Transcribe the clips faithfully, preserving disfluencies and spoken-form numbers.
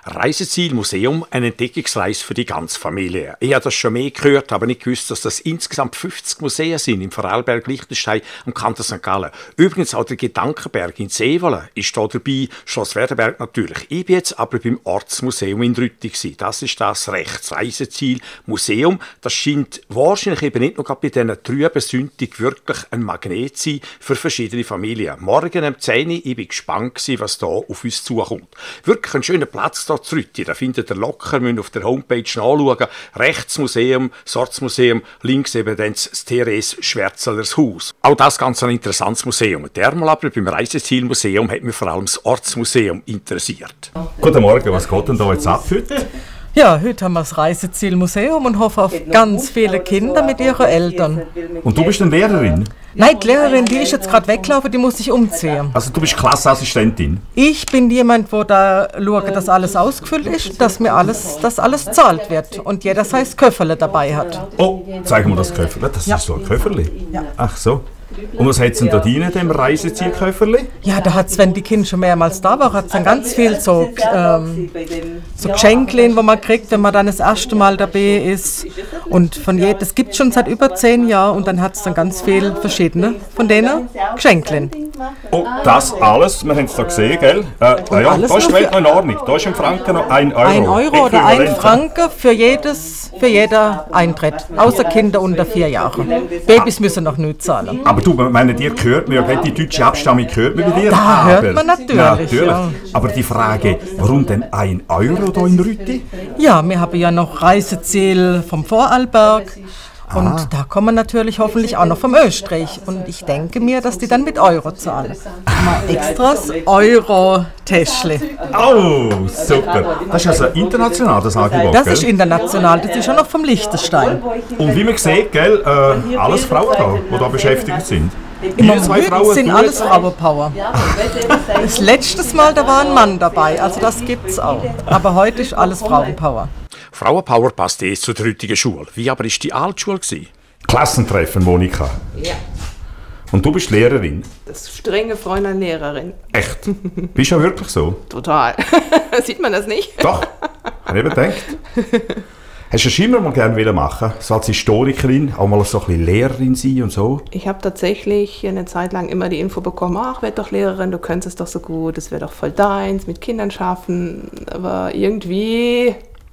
Reiseziel Museum, eine Entdeckungsreise für die ganze Familie. Ich habe das schon mehr gehört, aber nicht gewusst, dass das insgesamt fünfzig Museen sind im Vorarlberg, Liechtenstein und Kanton Sankt Gallen. Übrigens auch der Gedankenberg in Seewohlen ist hier dabei, Schloss Werdenberg natürlich. Ich bin jetzt aber beim Ortsmuseum in Rütti. Das ist das rechts Reiseziel Museum. Das scheint wahrscheinlich eben nicht nur bei diesen trüben Sündig wirklich ein Magnet zu sein für verschiedene Familien. Morgen um zehn Uhr, ich bin gespannt, was hier auf uns zukommt. Wirklich ein schöner Platz hier zu Rütti. Da findet ihr locker, müsst auf der Homepage nachschauen. Rechts Museum, das Ortsmuseum, links eben dann das Therese Schwärzlers Haus. Auch das ganz ein interessantes Museum. Dermal aber beim Reisezielmuseum hat mich vor allem das Ortsmuseum interessiert. Guten Morgen, was geht denn da jetzt ab heute? Ja, heute haben wir das Reisezielmuseum und hoffen auf ganz viele Kinder mit ihren Eltern. Und du bist eine Lehrerin? Nein, die Lehrerin, die ist jetzt gerade weggelaufen, die muss sich umziehen. Also du bist Klassenassistentin? Ich bin jemand, der da schaut, dass alles ausgefüllt ist, dass mir alles, dass alles gezahlt wird und jeder sein Köfferle dabei hat. Oh, zeigen wir das Köfferle. Das ja. ist so ein Köfferle? Ja. Ach so. Und was hat es denn da drin, dem Reisezielköfferli? Ja, da hat es, wenn die Kinder schon mehrmals da waren, hat es dann ganz viel so, ähm, so Geschenke, die man kriegt, wenn man dann das erste Mal dabei ist. Und von je, das gibt es schon seit über zehn Jahren und dann hat es dann ganz viele verschiedene von denen Geschenke. Oh, das alles, wir haben es da gesehen, gell? Äh, na ja, da ist die Welt noch in Ordnung. Da ist im Franken noch ein Euro. Ein Euro oder ein Franken für, jedes, für jeder Eintritt, außer Kinder unter vier Jahren. Babys müssen noch nicht zahlen. Aber du, meine, dir gehört man ja, die deutsche Abstammung gehört man bei dir. Da aber, hört man natürlich. natürlich. Ja. Aber die Frage, warum denn ein Euro da in Rütti? Ja, wir haben ja noch Reiseziel vom Vorarlberg. Und ah. da kommen natürlich hoffentlich auch noch vom Österreich. Und ich denke mir, dass die dann mit Euro zahlen. Mal extras Euro-Täschle. Oh, super. Das ist also international, das Angebot, Das gell? ist international, das ist auch noch vom Liechtenstein. Und wie man sieht, gell, äh, alles Frauen da, die da beschäftigt sind. Im Moment sind alles Frauenpower. Das letzte Mal, da war ein Mann dabei, also das gibt's auch. Aber heute ist alles Frauenpower. Frauenpower passt eh zu der heutigen Schule. Wie aber war die Altschule? Klassentreffen, Monika. Ja. Und du bist Lehrerin? Das strenge Fräulein Lehrerin. Echt? Bist du ja wirklich so? Total. Sieht man das nicht? Doch, habe ich eben gedacht. Hast du schon immer mal gerne machen, so als Historikerin, auch mal so ein bisschen Lehrerin sein und so? Ich habe tatsächlich eine Zeit lang immer die Info bekommen, ach, werd doch Lehrerin, du könntest es doch so gut, das wäre doch voll deins, mit Kindern schaffen. Aber irgendwie...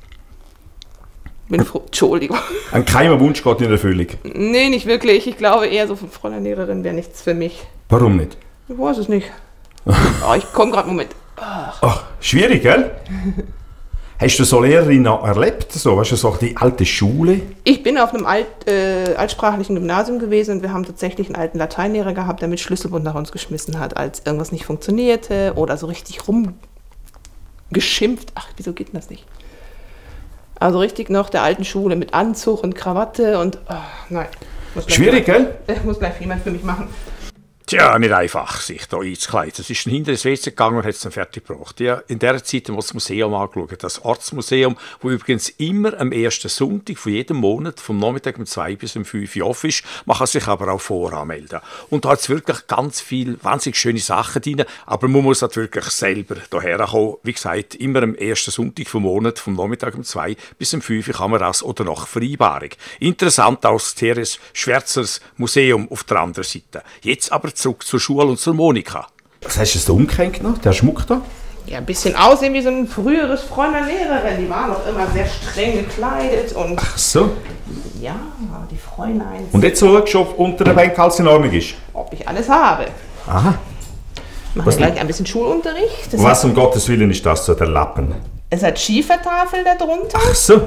Bin froh. Entschuldigung. Ein geheimer Wunsch geht in Erfüllung? Nee, nicht wirklich. Ich glaube eher, so von Fräulein Lehrerin wäre nichts für mich. Warum nicht? Ich weiß es nicht. Oh, ich komme gerade, Moment. Ach. Ach, schwierig, gell? Hast du so Lehrerin noch erlebt? So, weißt du, so die alte Schule? Ich bin auf einem alt, äh, altsprachlichen Gymnasium gewesen und wir haben tatsächlich einen alten Lateinlehrer gehabt, der mit Schlüsselbund nach uns geschmissen hat, als irgendwas nicht funktionierte oder so richtig rumgeschimpft. Ach, wieso geht denn das nicht? Also richtig noch der alten Schule mit Anzug und Krawatte und oh, nein. Schwierig, jemand, gell? Muss gleich jemand für mich machen. Tja, nicht einfach, sich hier einzukleiden. Es ist hinter das W C gegangen und hat es dann fertig gebracht. Ja, in dieser Zeit haben wir das Museum angeschaut, das Ortsmuseum, wo übrigens immer am ersten Sonntag von jedem Monat, vom Nachmittag um zwei bis um fünf Uhr offen ist. Man kann sich aber auch voranmelden. Und da hat es wirklich ganz viele wahnsinnig schöne Sachen drin, aber man muss halt wirklich selber hierher kommen. Wie gesagt, immer am ersten Sonntag vom Monat, vom Nachmittag um zwei bis um fünf Uhr kann man das oder nach Vereinbarung. Interessant auch das Therese Schwärzlers Museum auf der anderen Seite. Jetzt aber zurück zur Schule und zur Monika. Was hast du jetzt da umgehängt noch, der Schmuck da? Ja, ein bisschen aussehen wie so ein früheres Fräulein Lehrerin. Die waren doch immer sehr streng gekleidet und... Ach so. Ja, die Fräulein... Und jetzt schaust du, ob unter der Bank alles in Ordnung ist? Ob ich alles habe. Aha. Machen wir gleich ein bisschen Schulunterricht. Das Was hat, um Gottes Willen ist das so, der Lappen? Es hat Schiefertafel darunter. Ach so.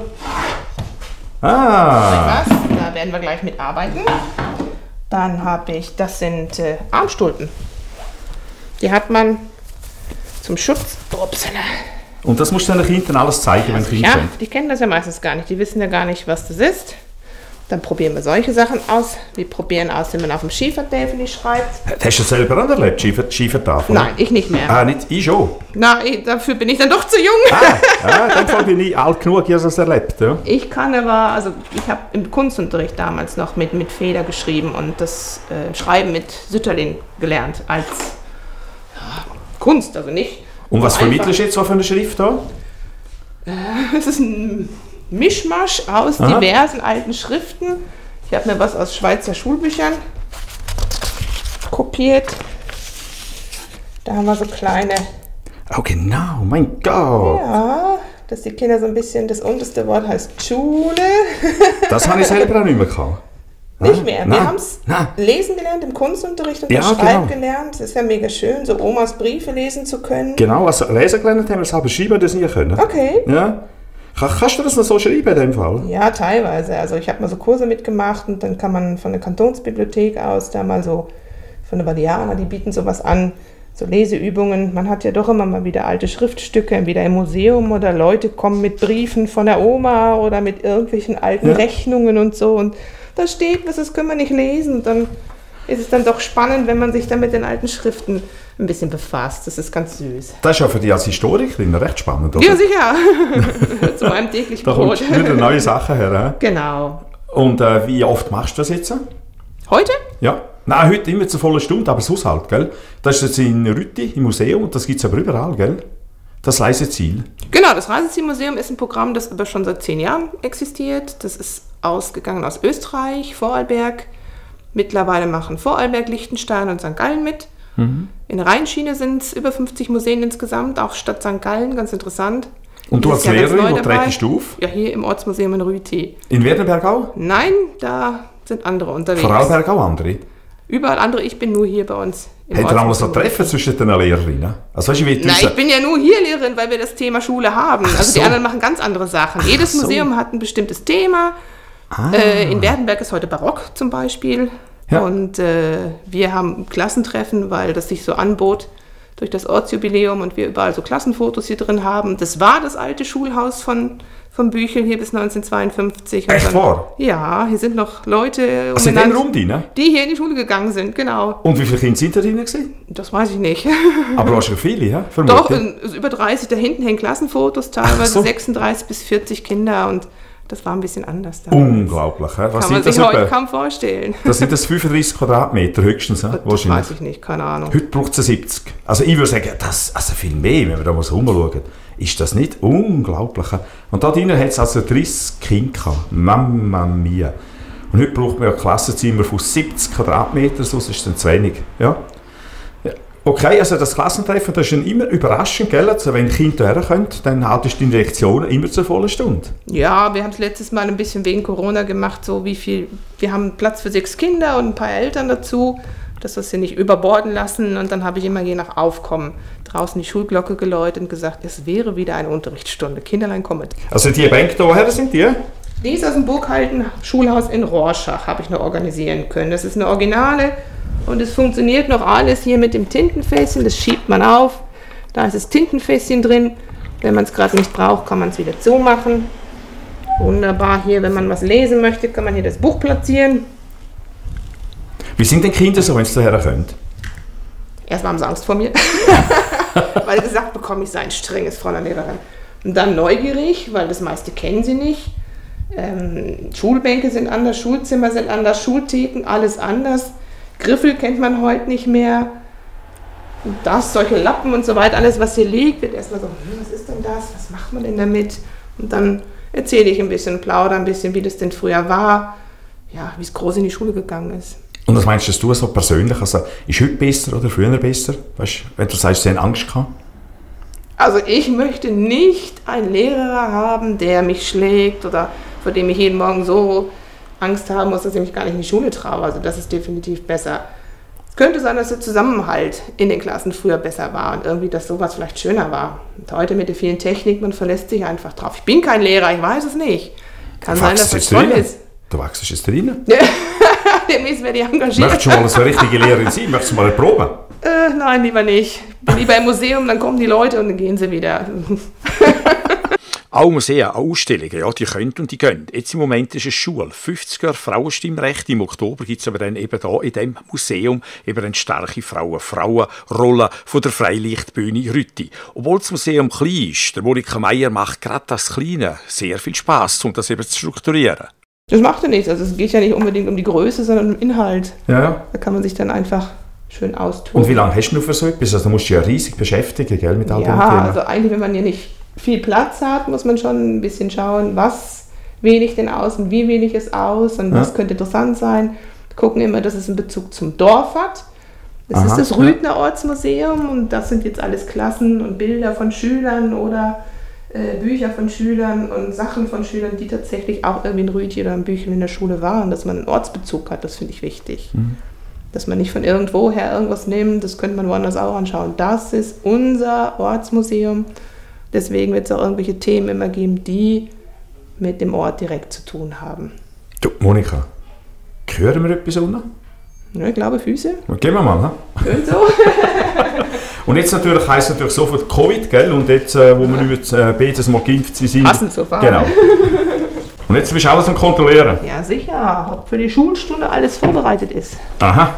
Ah. Was? Da werden wir gleich mitarbeiten. Dann habe ich, das sind äh, Armstulpen. Die hat man zum Schutz. Upsala. Und das musst du den Kindern alles zeigen, wenn Kinder Ja, sind? die kennen das ja meistens gar nicht. Die wissen ja gar nicht, was das ist. Dann probieren wir solche Sachen aus. Wir probieren aus, wenn man auf dem Schiefertafel schreibt. Hast du das selber auch erlebt, Schiefer, Schiefertafel? Nein, ich nicht mehr. Ah, nicht? Ich schon. Nein, dafür bin ich dann doch zu jung. Ah, ah in dem Fall bin ich alt genug, ich habe das erlebt. Ja. Ich kann aber, also ich habe im Kunstunterricht damals noch mit, mit Feder geschrieben und das äh, Schreiben mit Sütterlin gelernt als ja, Kunst, also nicht. Und was einfach. vermittelst du jetzt so für eine Schrift da? Es ist ein Mischmasch aus Aha. diversen alten Schriften. Ich habe mir was aus Schweizer Schulbüchern kopiert. Da haben wir so kleine, Oh genau, mein Gott. ja, dass die Kinder so ein bisschen, das unterste Wort heißt Schule. Das habe ich selber auch nicht mehr gehabt. Nicht mehr. Nein, Wir haben es nein. lesen gelernt im Kunstunterricht und Ja, das genau. Schreiben gelernt. Das ist ja mega schön, so Omas Briefe lesen zu können. Genau, also lesen gelernt haben wir es, aber schreiben das nie können. Okay. Ja. Kann, kannst du das noch so schreiben in dem Fall? Ja, teilweise. Also ich habe mal so Kurse mitgemacht und dann kann man von der Kantonsbibliothek aus da mal so, von der Badiana, die bieten sowas an, so Leseübungen. Man hat ja doch immer mal wieder alte Schriftstücke, entweder im Museum oder Leute kommen mit Briefen von der Oma oder mit irgendwelchen alten Ja. Rechnungen und so und da steht was, das können wir nicht lesen. Und dann ist es dann doch spannend, wenn man sich dann mit den alten Schriften ein bisschen befasst. Das ist ganz süß. Das ist ja für dich als Historikerin recht spannend, oder? Ja, sicher. Zu meinem täglichen Da Brot. kommt wieder neue Sachen her. He? Genau. Und äh, wie oft machst du das jetzt? Heute? Ja. Nein, heute immer zur vollen Stunde, aber sonst halt, gell? Das ist jetzt in Rütti, im Museum, und das gibt es aber überall, gell? Das Reiseziel. Genau, das Reisezielmuseum ist ein Programm, das aber schon seit zehn Jahren existiert. Das ist ausgegangen aus Österreich, Vorarlberg. Mittlerweile machen Vorarlberg, Liechtenstein und Sankt Gallen mit. Mhm. In der Rheinschiene sind es über fünfzig Museen insgesamt, auch Stadt Sankt Gallen, ganz interessant. Und du Dieses als Jahr ganz Lehrerin, neu wo dabei. trägst du auf? Ja, hier im Ortsmuseum in Rüti. In Werdenberg auch? Nein, da sind andere unterwegs. Vorarlberg auch andere? Überall andere, ich bin nur hier bei uns im Habt ihr einmal so Ortsmuseum. Treffen zwischen den Lehrerinnen? Also weißt du, wie Nein, ich bin ja nur hier Lehrerin, weil wir das Thema Schule haben. Ach Also so. die anderen machen ganz andere Sachen. Jedes so. Museum hat ein bestimmtes Thema. Ah. Äh, in Werdenberg ist heute Barock zum Beispiel. Ja. Und äh, wir haben Klassentreffen, weil das sich so anbot durch das Ortsjubiläum und wir überall so Klassenfotos hier drin haben. Das war das alte Schulhaus von, von Büchel hier bis neunzehnhundertzweiundfünfzig. Und Echt dann- wahr? Ja, hier sind noch Leute, Also in dem umeinander, Raum drin? die hier in die Schule gegangen sind, genau. Und wie viele Kinder sind da drin gewesen? Das weiß ich nicht. Aber du hast ja viele, ja? Doch, Vermutlich. äh, über dreißig, da hinten hängen Klassenfotos, teilweise Ach so. sechsunddreißig bis vierzig Kinder und das war ein bisschen anders da. Unglaublich. He? Was Kann man sind das sich heute etwa? kaum vorstellen. Das sind das fünfunddreißig Quadratmeter höchstens, he? Das Wahrscheinlich. weiß ich nicht, keine Ahnung. Heute braucht es siebzig. Also ich würde sagen, das, also viel mehr, wenn wir da mal so rumschauen. Ist das nicht unglaublich? he? Und da drinnen hat es also dreißig Kinder gehabt. Mamma mia. Und heute braucht man ja Klassenzimmer von siebzig Quadratmetern, sonst ist es dann zu wenig. Ja? Ja. Okay, also das Klassentreffen, das ist dann immer überraschend, gell? Also wenn Kinder herkommen, dann haltest du die Lektionen immer zur vollen Stunde. Ja, wir haben es letztes Mal ein bisschen wegen Corona gemacht, so wie viel, wir haben Platz für sechs Kinder und ein paar Eltern dazu, dass wir sie nicht überborden lassen und dann habe ich immer je nach Aufkommen draußen die Schulglocke geläutet und gesagt, es wäre wieder eine Unterrichtsstunde. Kinderlein kommen. Also die Bänke da, woher sind die? Die ist aus dem Burghalden Schulhaus in Rorschach, habe ich noch organisieren können. Das ist eine Originale und es funktioniert noch alles hier mit dem Tintenfässchen. Das schiebt man auf, da ist das Tintenfässchen drin. Wenn man es gerade nicht braucht, kann man es wieder zumachen. Wunderbar, hier, wenn man was lesen möchte, kann man hier das Buch platzieren. Wie sind denn Kinder so, wenn sie daher kommen? Erstmal haben sie Angst vor mir, weil gesagt bekommen, ich sei ein strenges Fräuleinlehrerin. Und dann neugierig, weil das meiste kennen sie nicht. Ähm, Schulbänke sind anders, Schulzimmer sind anders, Schultheken, alles anders. Griffel kennt man heute nicht mehr. Und das, solche Lappen und so weiter, alles was hier liegt, wird erstmal so, hm, was ist denn das, was macht man denn damit? Und dann erzähle ich ein bisschen, plaudere ein bisschen, wie das denn früher war, ja, wie es groß in die Schule gegangen ist. Und was meinst du so persönlich? Also, ist heute besser oder früher besser? Weißt, wenn du sagst, sie haben Angst gehabt? Also ich möchte nicht einen Lehrer haben, der mich schlägt oder vor dem ich jeden Morgen so Angst haben muss, dass ich mich gar nicht in die Schule traue. Also das ist definitiv besser. Es könnte sein, dass der Zusammenhalt in den Klassen früher besser war und irgendwie, dass sowas vielleicht schöner war. Und heute mit der vielen Technik, man verlässt sich einfach drauf. Ich bin kein Lehrer, ich weiß es nicht. Kann Du sein, wachst dass das jetzt toll drinnen. ist. Du wachst jetzt drinnen. Demnächst werde ich engagiert. Möchtest du mal so eine richtige Lehrerin sein? Möchtest du mal eine Probe? Äh, nein, lieber nicht. Bin lieber im Museum, dann kommen die Leute und dann gehen sie wieder. Auch Museen, auch Ausstellungen, ja, die können und die gehen. Jetzt im Moment ist es Schule. fünfzig Jahre Frauenstimmrecht. Im Oktober gibt es aber dann eben da in diesem Museum eben eine starke Frauen Frauenrolle von der Freilichtbühne Rütti. Obwohl das Museum klein ist, der Monika Meier macht gerade das Kleine sehr viel Spass, um das eben zu strukturieren. Das macht ja nichts. Also es geht ja nicht unbedingt um die Größe, sondern um den Inhalt. Ja, ja. Da kann man sich dann einfach schön austoben. Und wie lange hast du noch für so etwas? Also, du musst dich ja riesig beschäftigen, gell, mit all Ja, diesen Themen. also eigentlich, wenn man hier nicht viel Platz hat, muss man schon ein bisschen schauen, was wähle ich denn aus und wie wähle ich es aus und ja. was könnte interessant sein. Wir gucken immer, dass es einen Bezug zum Dorf hat. Das Aha, ist das Rüthner Ortsmuseum und das sind jetzt alles Klassen und Bilder von Schülern oder äh, Bücher von Schülern und Sachen von Schülern, die tatsächlich auch irgendwie in Rüthi oder in Büchern in der Schule waren, dass man einen Ortsbezug hat, das finde ich wichtig. Mhm. Dass man nicht von irgendwoher irgendwas nimmt, das könnte man woanders auch anschauen. Das ist unser Ortsmuseum, deswegen wird es auch irgendwelche Themen immer geben, die mit dem Ort direkt zu tun haben. Du, Monika, hören wir etwas unten? Ja, ich glaube Füße. Gehen wir mal, ne? Schön so. Und jetzt natürlich heisst es natürlich sofort Covid, gell? Und jetzt, äh, wo wir jetzt äh, beides mal geimpft sind. Passend so fahren. Genau. Und jetzt bist du alles am Kontrollieren? Ja, sicher. Ob für die Schulstunde alles vorbereitet ist. Aha.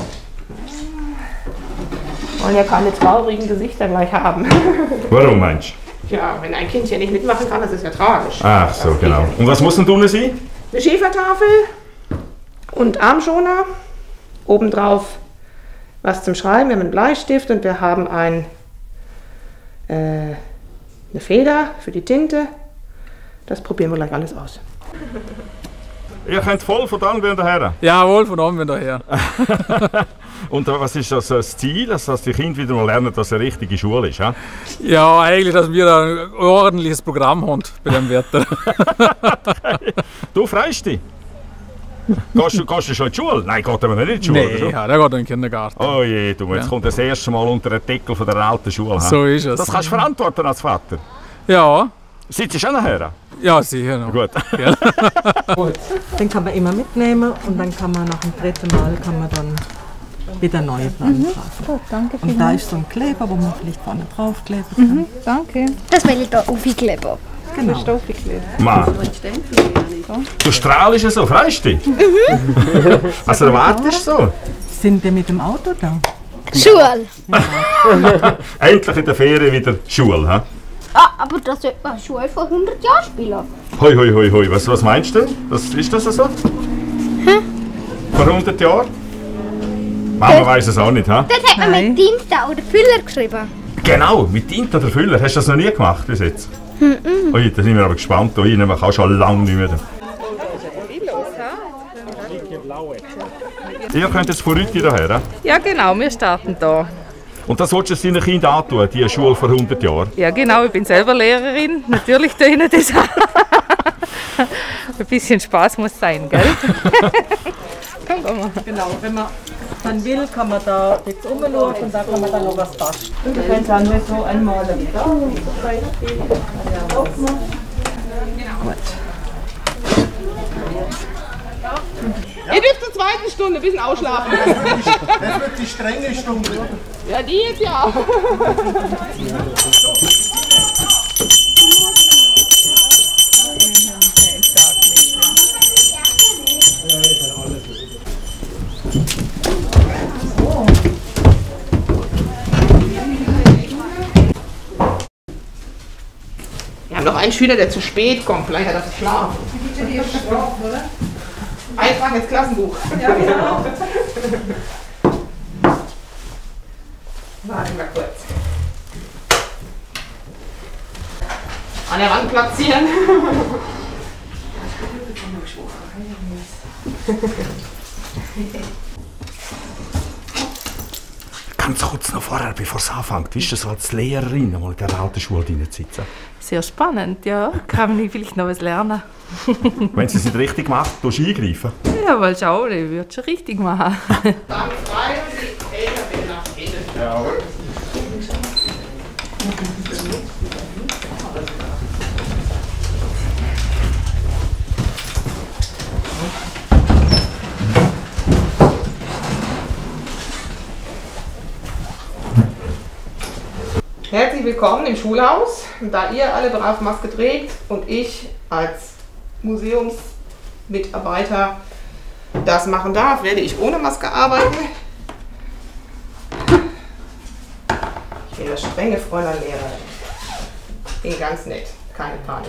Wollen ja keine traurigen Gesichter gleich haben. Warum meinst du? Ja, wenn ein Kind hier nicht mitmachen kann, das ist ja tragisch. Ach so, genau. Und was muss denn unten sein? Eine Schiefertafel und Armschoner. Obendrauf was zum Schreiben. Wir haben einen Bleistift und wir haben ein, äh, eine Feder für die Tinte. Das probieren wir gleich alles aus. Ihr könnt voll von dann wieder her? Jawohl, von dann wieder her. Und was ist das, das Ziel, dass die Kinder wieder mal lernen, dass es eine richtige Schule ist? Ja, ja eigentlich, dass wir ein ordentliches Programm haben bei dem Wetter. Du freust dich? Gehst du, gehst du schon in die Schule? Nein, geht aber nicht in die Schule. Nein, ja, der geht in den Kindergarten. Oh je, du, jetzt ja. kommt das erste Mal unter den Deckel von der alten Schule. So ist es. Das kannst du verantworten als Vater? Ja. Sitzt du schon nachher? Ja, sicher noch. Gut. Ja. Gut. Den kann man immer mitnehmen und dann kann man nach dem dritten Mal kann man dann wieder neue Platten mhm. kaufen. Gut, danke. Und da ist so ein Kleber, wo man vielleicht vorne drauf kleben kann. Mhm, danke. Das will ich da aufkleben. Genau. Mann. Du strahlst ja so, freust du dich? Mhm. Also erwartest du so? Sind wir mit dem Auto da? Schule. Ja. Endlich in der Ferien wieder Schule, ha? Ah, aber das sollte man Schule vor hundert Jahren spielen. Hoi, hoi, hoi, hoi. Was, was meinst du? Das, ist das so? Hm? Vor hundert Jahren? Mama das, weiss es auch nicht, ha? Das hat man Nein. mit Tinte oder Füller geschrieben. Genau, mit Tinte oder Füller. Hast du das noch nie gemacht bis jetzt? Mhm. Ui, da sind wir aber gespannt. Da rein. Man kann schon lange nicht mehr. Ihr könnt jetzt von Rüthi daher? Ja genau, wir starten da. Und das wolltest du deinen Kindern antun, die Schule vor hundert Jahren? Ja genau, ich bin selber Lehrerin. Natürlich tue ich ihnen das an. Ein bisschen Spaß muss sein, gell? Komm, komm mal. Genau, wenn man dann will, kann man da jetzt umschauen und da kann man dann noch was basteln. Und du kannst dann nicht so einmal da. Gut. Ihr dürft zur zweiten Stunde ein bisschen ausschlafen. Das wird die strenge Stunde. Ja, die jetzt ja auch. Wir haben noch einen Schüler, der zu spät kommt. Vielleicht hat er verschlafen. Eintrag ins Klassenbuch. Ja, genau. Warten wir kurz. An der Wand platzieren. Ganz kurz noch vorher, bevor es anfängt, weißt du, so als Lehrerin mal in der alten Schule sitzen? Sehr spannend, ja. Kann ich vielleicht noch was lernen. Wenn sie es nicht richtig macht, tust du eingreifen? Ja, mal schauen, ich würde es schon richtig machen. Dann frei und die Eltern bitte nach hinten. Ja. Herzlich willkommen im Schulhaus. Da ihr alle brav Maske trägt und ich als Museumsmitarbeiter das machen darf, werde ich ohne Maske arbeiten. Ich bin das strenge Fräulein Lehrerin. Bin ganz nett, keine Panik.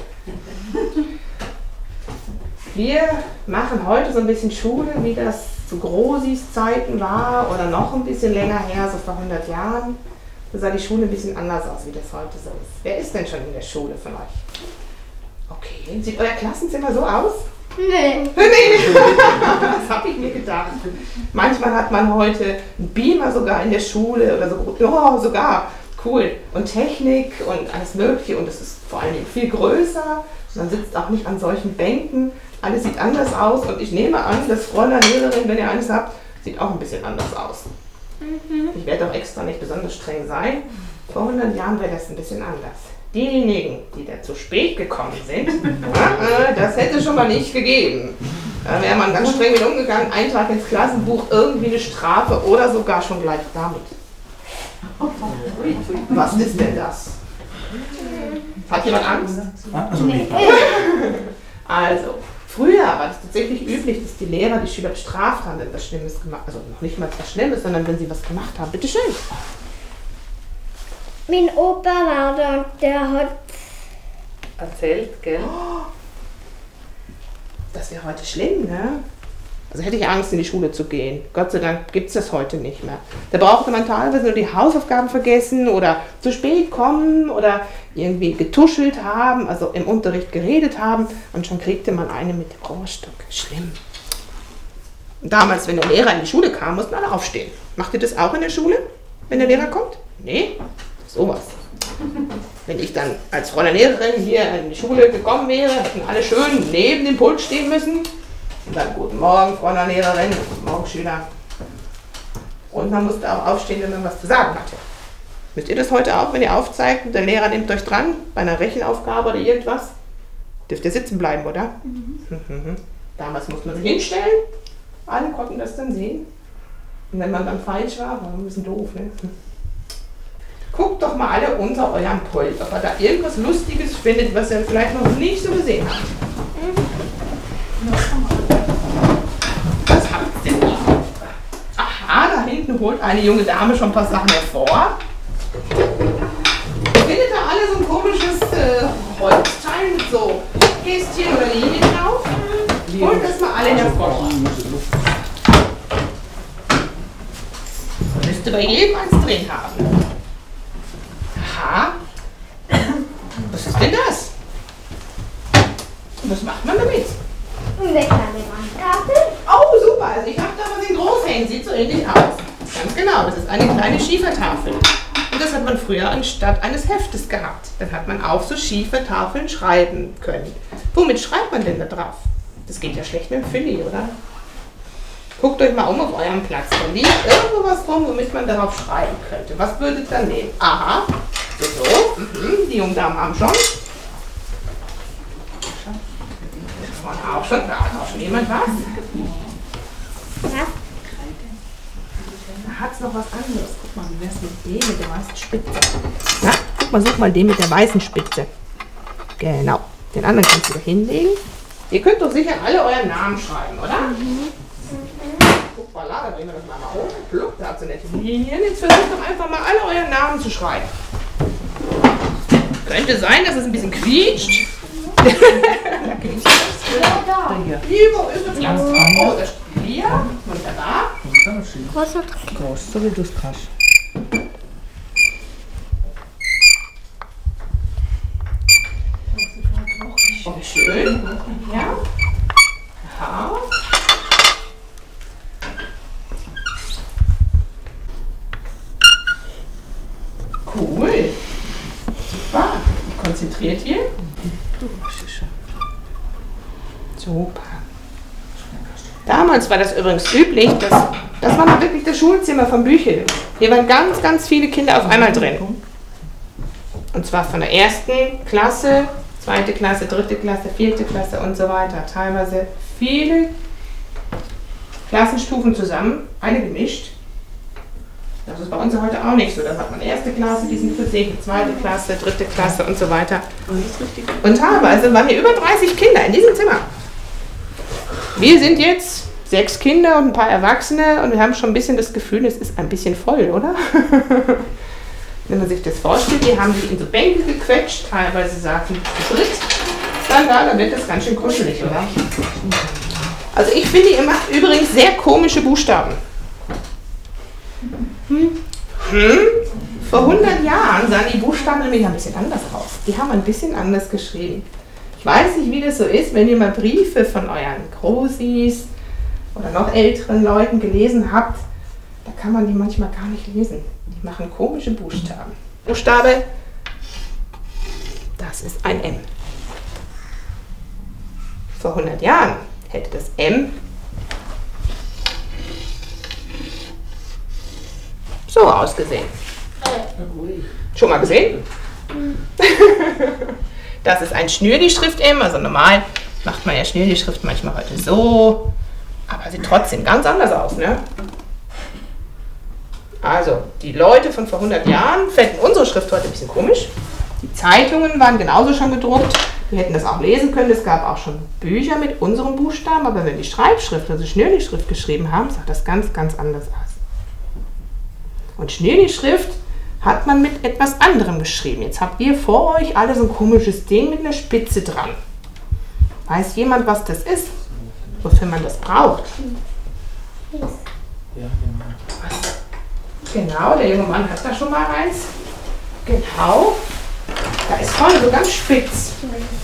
Wir machen heute so ein bisschen Schule, wie das zu Grosis Zeiten war oder noch ein bisschen länger her, so vor hundert Jahren. da sah die Schule ein bisschen anders aus, wie das heute so ist. Wer ist denn schon in der Schule von euch? Okay, sieht euer Klassenzimmer so aus? Nee. Das habe ich mir gedacht. Manchmal hat man heute einen Beamer sogar in der Schule oder so. Oh, sogar. Cool. Und Technik und alles Mögliche. Und es ist vor allen Dingen viel größer. Man sitzt auch nicht an solchen Bänken. Alles sieht anders aus. Und ich nehme an, das Fräulein Lehrerin, wenn ihr eines habt, sieht auch ein bisschen anders aus. Mhm. Ich werde auch extra nicht besonders streng sein. Vor hundert Jahren wäre das ein bisschen anders. Diejenigen, die da zu spät gekommen sind, das hätte schon mal nicht gegeben. Da wäre man ganz streng mit umgegangen, Eintrag ins Klassenbuch, irgendwie eine Strafe oder sogar schon gleich damit. Was ist denn das? Hat jemand Angst? Also, früher war es tatsächlich üblich, dass die Lehrer die Schüler bestraft haben, wenn was Schlimmes gemacht haben. Also noch nicht mal was Schlimmes, sondern wenn sie was gemacht haben. Bitte schön. Mein Opa war da und der hat Erzählt, gell? Das wäre heute schlimm, ne? Also hätte ich Angst, in die Schule zu gehen. Gott sei Dank gibt es das heute nicht mehr. Da brauchte man teilweise nur die Hausaufgaben vergessen oder zu spät kommen oder irgendwie getuschelt haben, also im Unterricht geredet haben und schon kriegte man eine mit dem Rohrstock. Schlimm. Und damals, wenn der Lehrer in die Schule kam, mussten alle aufstehen. Macht ihr das auch in der Schule, wenn der Lehrer kommt? Nee? Sowas. Wenn ich dann als Fräulein Lehrerin hier in die Schule gekommen wäre, hätten alle schön neben dem Pult stehen müssen. Und dann guten Morgen, Fräulein Lehrerin, guten Morgen, Schüler. Und man musste auch aufstehen, wenn man was zu sagen hatte. Müsst ihr das heute auch, wenn ihr aufzeigt und der Lehrer nimmt euch dran, bei einer Rechenaufgabe oder irgendwas? Dürft ihr sitzen bleiben, oder? Mhm. Damals musste man sich hinstellen. Alle konnten das dann sehen. Und wenn man dann falsch war, war ein bisschen doof, ne? Guckt doch mal alle unter eurem Pult, ob ihr da irgendwas Lustiges findet, was ihr vielleicht noch nicht so gesehen habt. Was habt ihr denn da? Aha, da hinten holt eine junge Dame schon ein paar Sachen hervor. Findet da alle so ein komisches äh, Holzteil mit so Kästchen oder Linien drauf? Holt das mal alle hervor. Müsste bei jedem eins drin haben. Aha. Was ist denn das? Was macht man damit? eine kleine Wandtafel. Oh, super. Also ich habe da was in groß hängen. Sieht so ähnlich aus. Ganz genau. Das ist eine kleine Schiefertafel. Und das hat man früher anstatt eines Heftes gehabt. Dann hat man auf so Schiefertafeln schreiben können. Womit schreibt man denn da drauf? Das geht ja schlecht mit dem Fülli, oder? Guckt euch mal um auf eurem Platz. Da liegt irgendwo was rum, womit man darauf schreiben könnte. Was würdet ihr dann nehmen? Aha. So, so. Mhm. Die jungen Damen haben schon. Und auch schon, da hat auch schon jemand was. Was? Da hat es noch was anderes. Guck mal, wie wär's mit dem mit der weißen Spitze? Na, guck mal, such mal den mit der weißen Spitze. Genau. Den anderen kannst du da hinlegen. Ihr könnt doch sicher alle euren Namen schreiben, oder? Mhm. Guck mal, da drehen wir das mal um. Pluck, da hat so nette Linien. Jetzt versucht doch einfach mal alle euren Namen zu schreiben. Könnte sein, dass es ein bisschen quietscht. Da quietscht es. Ja, da. Über ist es ganz oh, das steht hier. Wunderbar. Groß und Groß, so wie du es kannst. Oh, wie schön. Ja. Aha. Cool. Super. Konzentriert hier. Super. Damals war das übrigens üblich, dass das war mal wirklich das Schulzimmer von Büchel. Hier waren ganz, ganz viele Kinder auf einmal drin. Und zwar von der ersten Klasse, zweite Klasse, dritte Klasse, vierte Klasse und so weiter. Teilweise viele Klassenstufen zusammen, alle gemischt. Das ist bei uns heute auch nicht so. Da hat man erste Klasse, die sind für sich, zweite Klasse, dritte Klasse und so weiter. Und teilweise waren hier über dreißig Kinder in diesem Zimmer. Wir sind jetzt sechs Kinder und ein paar Erwachsene und wir haben schon ein bisschen das Gefühl, es ist ein bisschen voll, oder? Wenn man sich das vorstellt, die haben sich in so Bänke gequetscht, teilweise saßen zu dritt. Dann da, dann wird das ganz schön kuschelig, oder? Also ich finde, ihr macht übrigens sehr komische Buchstaben. Hm? Hm? Vor hundert Jahren sahen die Buchstaben nämlich ein bisschen anders aus. Die haben ein bisschen anders geschrieben. Ich weiß nicht, wie das so ist, wenn ihr mal Briefe von euren Großis oder noch älteren Leuten gelesen habt, da kann man die manchmal gar nicht lesen. Die machen komische Buchstaben. Buchstabe, das ist ein M. Vor hundert Jahren hätte das M so ausgesehen. Schon mal gesehen? Das ist ein Schnürli-Schrift M, also normal macht man ja Schnürli-Schrift manchmal heute so, aber sieht trotzdem ganz anders aus, ne? Also, die Leute von vor hundert Jahren fänden unsere Schrift heute ein bisschen komisch. Die Zeitungen waren genauso schon gedruckt, wir hätten das auch lesen können, es gab auch schon Bücher mit unseren Buchstaben, aber wenn die Schreibschrift, also Schnürli-Schrift geschrieben haben, sah das ganz, ganz anders aus. Und Schnürli-Schrift hat man mit etwas anderem geschrieben. Jetzt habt ihr vor euch alle so ein komisches Ding mit einer Spitze dran. Weiß jemand, was das ist? Wofür man das braucht? Was? Genau, der junge Mann hat da schon mal eins. Genau. Da ist vorne so ganz spitz.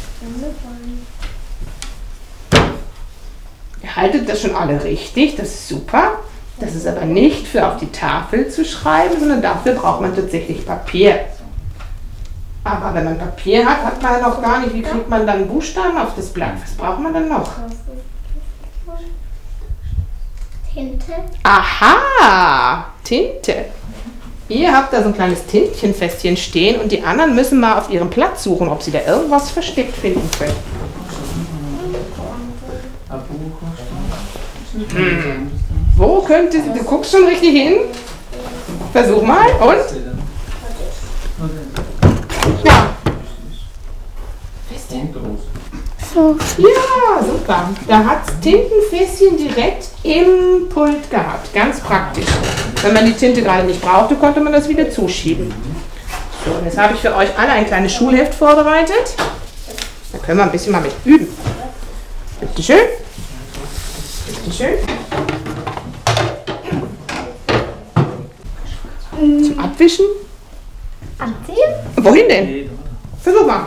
Ihr haltet das schon alle richtig, das ist super. Das ist aber nicht für auf die Tafel zu schreiben, sondern dafür braucht man tatsächlich Papier. Aber wenn man Papier hat, hat man ja noch gar nicht, wie kriegt man dann Buchstaben auf das Blatt? Was braucht man dann noch? Tinte. Aha, Tinte. Ihr habt da so ein kleines Tintenfässchen stehen und die anderen müssen mal auf ihrem Platz suchen, ob sie da irgendwas versteckt finden können. Hm. Wo könnte sie, du guckst schon richtig hin? Versuch mal, und? Ja. So. Ja, super. Da hat das Tintenfässchen direkt im Pult gehabt. Ganz praktisch. Wenn man die Tinte gerade nicht brauchte, konnte man das wieder zuschieben. So, und jetzt habe ich für euch alle ein kleines Schulheft vorbereitet. Da können wir ein bisschen mal mit üben. Bitte schön. Bitte schön. Zum Abwischen. Anziehen. Wohin denn? Versuch mal.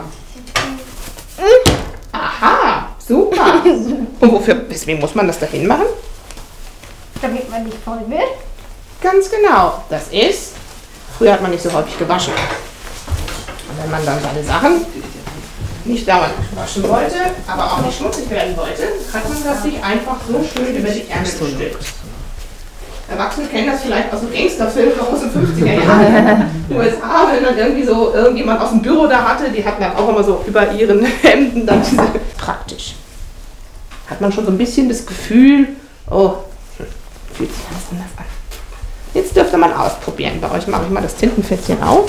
Aha, super. Und wofür, weswegen muss man das dahin machen? Damit man nicht voll wird. Ganz genau. Das ist, früher hat man nicht so häufig gewaschen. Und wenn man dann seine Sachen nicht dauernd waschen wollte, aber auch nicht schmutzig werden wollte, hat man das sich einfach so schön über die Ärmel gestülpt. Erwachsene kennen das vielleicht aus dem Gangsterfilm noch aus den fünfziger Jahren. In den U S A, wenn dann irgendwie so irgendjemand aus dem Büro da hatte, die hatten dann auch immer so über ihren Hemden dann diese. Praktisch. Hat man schon so ein bisschen das Gefühl, oh, fühlt sich ganz anders an. Jetzt dürft ihr mal ausprobieren. Bei euch mache ich mal das Tintenfässchen auf.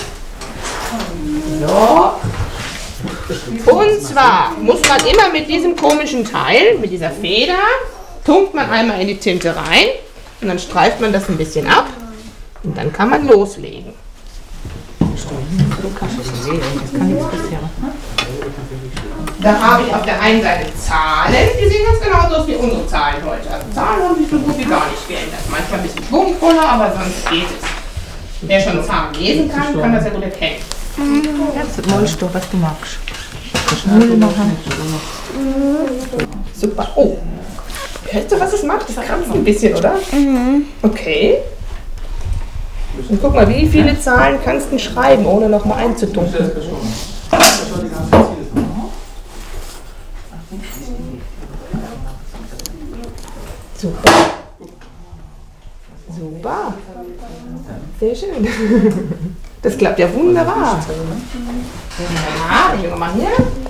So. Und zwar muss man immer mit diesem komischen Teil, mit dieser Feder, tunkt man einmal in die Tinte rein. Und dann streift man das ein bisschen ab und dann kann man loslegen. Da habe ich auf der einen Seite Zahlen, die sehen ganz genauso aus wie unsere Zahlen heute. Also Zahlen haben sich so gut wie gar nicht geändert. Manchmal ein bisschen schwungvoller, aber sonst geht es. Wer schon Zahlen lesen kann, kann das ja gut erkennen. Jetzt malst du, was du magst. Super. Oh. Hörst du, was es macht? Das krampft ein bisschen, oder? Mhm. Okay. Und guck mal, wie viele Zahlen kannst du schreiben, ohne nochmal einzudunkeln? Super. Super. Sehr schön. Das klappt ja wunderbar. Ja, den Junge mal hier.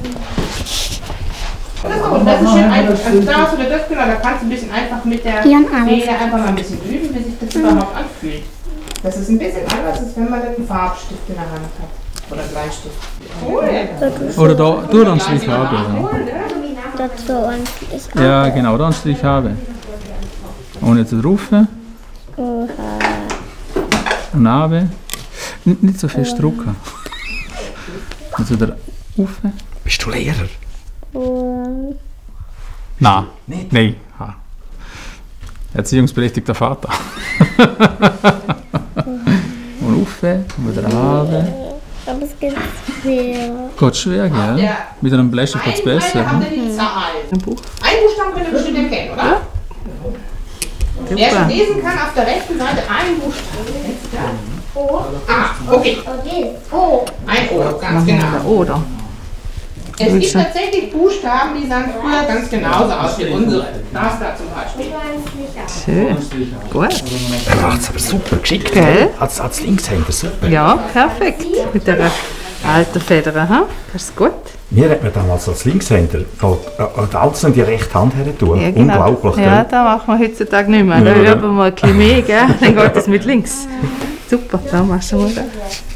Und das ist schön einfach. Also da hast du das, genau, da kannst du ein bisschen einfach mit der Feder einfach mal ein bisschen üben, wie sich das überhaupt anfühlt. Das ist ein bisschen anders, als wenn man einen Farbstift in der Hand hat. Oder Bleistift. Cool. Oder da, du dann Strich habe. Ja. Dazu ordentlich. Ja, genau, dann Strich habe. Ohne zu rufen. Oha. Und habe. N nicht so viel Strucken. Also der Ufe. Bist du Lehrer? Und Nein. Nicht? Nein. Ha. Erziehungsberechtigter Vater. Und Ufe. Kaffee, und der Ave. Aber es geht schwer. Geht schwer, gell? Ja. Mit einem Bläschchen geht es besser. Haben die Zahl. Ein Buchstaben könnt ihr bestimmt erkennen, oder? Ja. Wer schon lesen kann, auf der rechten Seite ein Buchstaben. O. Ah, okay. O. Ein O, ganz genau. Oder? Es gibt tatsächlich Buchstaben, die sahen früher ganz genauso aus wie unsere. Das da zum Beispiel. Schön. Gut. Er macht es aber super geschickt. Gell? Als, als Linkshänder, super. Ja, perfekt. Mit der alten Feder, ha? Das ist gut. Mir hat man damals als Linkshänder äh, alles in die rechte Hand her tun. Ja, genau. Unglaublich, ja, gell? das machen wir heutzutage nicht mehr. Da Ja, ja. üben wir mal ein bisschen mehr, gell? Dann geht das mit links. Super, da machst du mal das.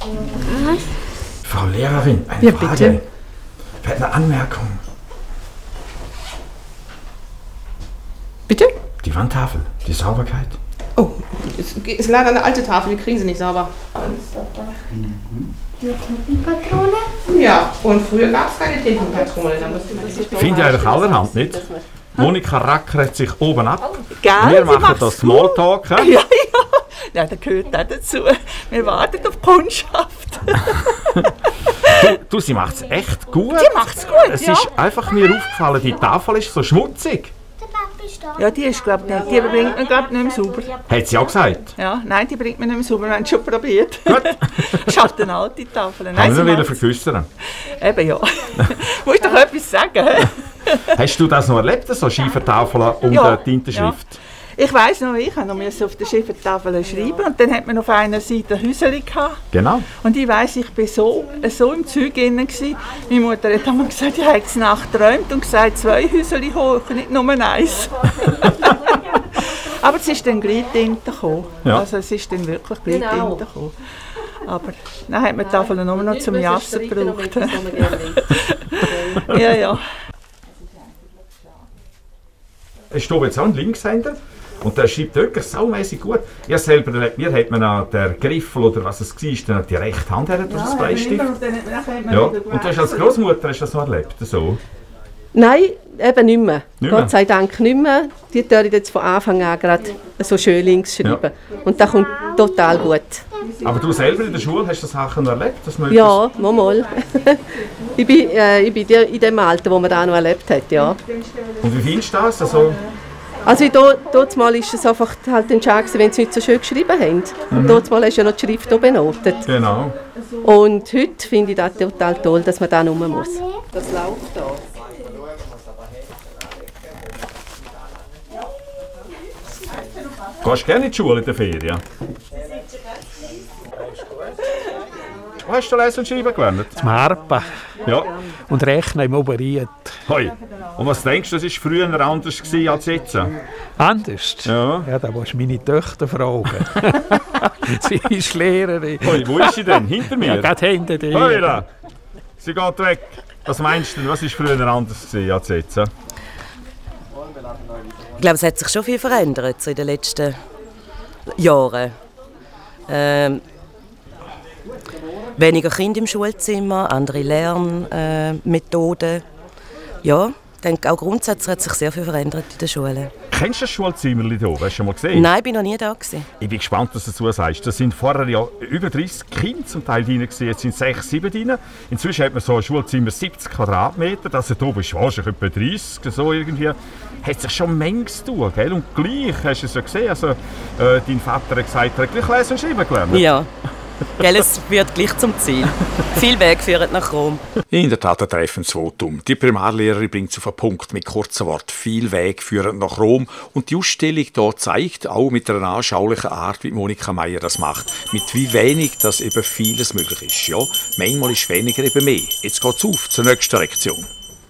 Frau Lehrerin, eine Ja, Frage. bitte. Wir hatten eine Anmerkung. Bitte? Die Wandtafel, die Sauberkeit. Oh, es, es lag an der alten Tafel, die kriegen sie nicht sauber. Tintenpatrone? Ja, und früher gab es keine Tintenpatrone. Dann musste man sich Finde ich eigentlich allerhand nicht. Monika Racker sich oben ab. Gell, Wir sie machen macht's das Smalltalk. Ja, ja. Ja, das gehört auch dazu. Wir warten auf Kundschaft. Du, du, sie macht es echt gut. Die macht's gut, Es ja. ist einfach mir aufgefallen, die Tafel ist so schmutzig. Ja, die ist, glaube ich, nicht. Die bringt man, glaube ich, nicht mehr sauber. Hat sie auch gesagt. Ja, nein, die bringt man nicht mehr sauber. Wir haben es schon probiert. Gut. Schafft eine alte Tafel. Nein, Haben sie wir wieder macht's. verküstern. Eben, ja. Musst doch etwas sagen, hä? Hast du das noch erlebt, so Schiefertafeln und Ja, eine Tintenschrift? Ich weiss noch, ich musste noch auf der Schiefertafel schreiben und dann hat man auf einer Seite Häuschen gehabt. Genau. Und ich weiss, ich war so, so im Zeug drin. Meine Mutter hat einmal gesagt, ich habe es Nacht geträumt und gesagt, zwei Häuschen hoch, nicht nur eins. Aber es ist dann gleich Tinte gekommen. Ja. Also es ist dann wirklich gleich Tinte gekommen. Aber dann hat man die Tafel nur noch zum Jassen gebraucht. Ja, ja. Ich stehe jetzt auch ein Linkshänder und der schreibt wirklich saumässig gut. Ich selber erlebt, mir hat man an der Griffel oder was es war, dann die rechte Hand her, das ist Bleistift. Ja. Und du hast als Großmutter hast du das noch erlebt? So. Nein, eben nicht mehr. Nicht mehr? Gott sei Dank nicht mehr. Die dürfen jetzt von Anfang an gerade so schön links schreiben. Ja. Und das kommt total gut. Aber du selber in der Schule hast du das Sachen noch erlebt? Dass man Ja, mal mal. ich bin, äh, ich bin die- in dem Alter, wo man das noch erlebt hat, ja. Und wie findest du das? Also, Also dort mal ist es einfach halt entscheidend, wenn sie nicht so schön geschrieben haben. Und dort mal hast du ja noch die Schrift auch benotet. genau. Und heute finde ich das total toll, dass man da rum muss. Das läuft da. Gehst du gerne in die Schule in der Ferien? Wo hast du Lesen und Schreiben gelernt? Zum Harpen Ja. und Rechnen im Oberiet. Hoi. Und was denkst du, das war früher anders gewesen als jetzt? Anders? Ja. Ja, da musst du meine Töchter fragen. Sie ist Lehrerin. Hoi, wo ist sie denn? Hinter mir? Ja, gerade hinter dir. Hoi da. Sie geht weg. Was meinst du denn, was war früher anders gewesen als jetzt? Ja? Ich glaube, es hat sich schon viel verändert so in den letzten Jahren. Ähm, weniger Kinder im Schulzimmer, andere Lernmethoden. Äh, ja, ich denke, auch grundsätzlich hat sich sehr viel verändert in den Schulen. Kennst du das Schulzimmer hier oben? Hast du schon mal gesehen? Nein, ich war noch nie da gewesen. Ich bin gespannt, was du dazu sagst. Da sind vorher ja über dreissig Kinder zum Teil drin gewesen. Jetzt sind sechs, sieben drin. Inzwischen hat man so ein Schulzimmer siebzig Quadratmeter. Das hier oben ist wahrscheinlich etwa dreißig, so irgendwie. Hat sich schon Mengs zu tun, gell? Und gleich, hast du es ja gesehen, also, äh, dein Vater hat gesagt, er hat gleich lesen und schreiben gelernt. Ja, gell, es führt gleich zum Ziel. Viel Weg führt nach Rom. In der Tat ein treffendes Votum. Die Primarlehrerin bringt es auf den Punkt mit kurzen Worten. Viel Weg führen nach Rom. Und die Ausstellung hier zeigt auch mit einer anschaulichen Art, wie Monika Meier das macht. Mit wie wenig das eben vieles möglich ist. Ja, manchmal ist weniger eben mehr. Jetzt geht's auf zur nächsten Lektion.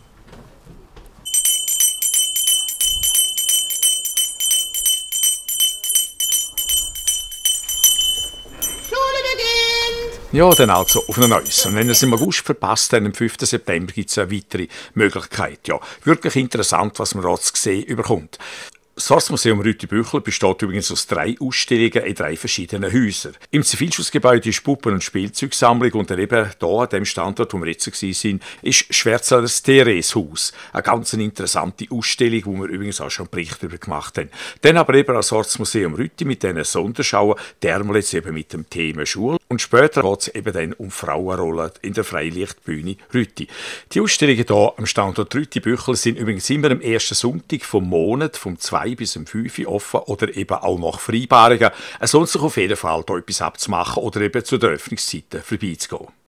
Ja, dann also auf ein neues. Und wenn ihr es im August verpasst, dann am fünften September gibt es eine weitere Möglichkeit. Ja, wirklich interessant, was man da zu sehen überkommt. Das Forstmuseum Rüti-Büchel besteht übrigens aus drei Ausstellungen in drei verschiedenen Häusern. Im Zivilschutzgebäude ist Puppen- und Spielzeugsammlung und dann eben hier an dem Standort, wo wir jetzt waren, ist Schwärzer das Thereshaus. Eine ganz interessante Ausstellung, wo wir übrigens auch schon einen Bericht darüber gemacht haben. Dann aber eben das Forstmuseum Rüti mit diesen Sonderschauen, dermal jetzt eben mit dem Thema Schule. Und später geht es eben dann um Frauenrollen in der Freilichtbühne Rütti. Die Ausstellungen hier am Standort Rütti-Büchel sind übrigens immer am ersten Sonntag vom Monat, vom zwei bis um fünf Uhr offen oder eben auch nach Vereinbarungen. Es lohnt sich auf jeden Fall, hier etwas abzumachen oder eben zu den Öffnungszeiten vorbeizugehen.